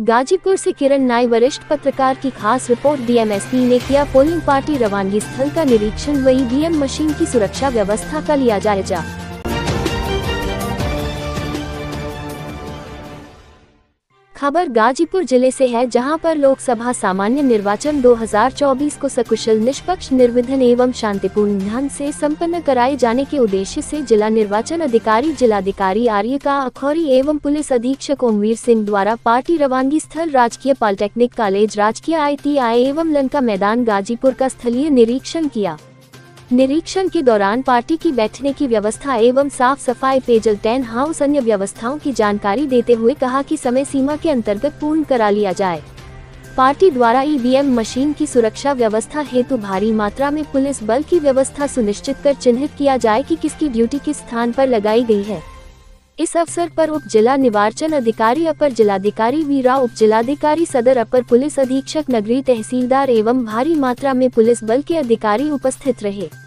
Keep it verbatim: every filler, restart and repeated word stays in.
गाजीपुर से किरण नाई, वरिष्ठ पत्रकार की खास रिपोर्ट। डीएमएसपी ने किया पोलिंग पार्टी रवानगी स्थल का निरीक्षण व ईवीएम मशीन की सुरक्षा व्यवस्था का लिया जायजा। खबर गाजीपुर जिले से है, जहां पर लोकसभा सामान्य निर्वाचन दो हज़ार चौबीस को सकुशल, निष्पक्ष, निर्विघ्न एवं शांतिपूर्ण ढंग से संपन्न कराए जाने के उद्देश्य से जिला निर्वाचन अधिकारी जिलाधिकारी आर्यका अखौरी एवं पुलिस अधीक्षक ओमवीर सिंह द्वारा पार्टी रवानगी स्थल राजकीय पॉलिटेक्निक कॉलेज, राजकीय आईटीआई एवं लंका मैदान गाजीपुर का स्थलीय निरीक्षण किया। निरीक्षण के दौरान पार्टी की बैठने की व्यवस्था एवं साफ सफाई, पेयजल, टेंट हाउस, अन्य व्यवस्थाओं की जानकारी देते हुए कहा कि समय सीमा के अंतर्गत पूर्ण करा लिया जाए। पार्टी द्वारा ईवीएम मशीन की सुरक्षा व्यवस्था हेतु भारी मात्रा में पुलिस बल की व्यवस्था सुनिश्चित कर चिन्हित किया जाए कि किसकी ड्यूटी किस स्थान पर लगाई गई है। इस अवसर पर उप जिला निर्वाचन अधिकारी, अपर जिलाधिकारी वीरा, उप जिलाधिकारी सदर, अपर पुलिस अधीक्षक नगरी, तहसीलदार एवं भारी मात्रा में पुलिस बल के अधिकारी उपस्थित रहे।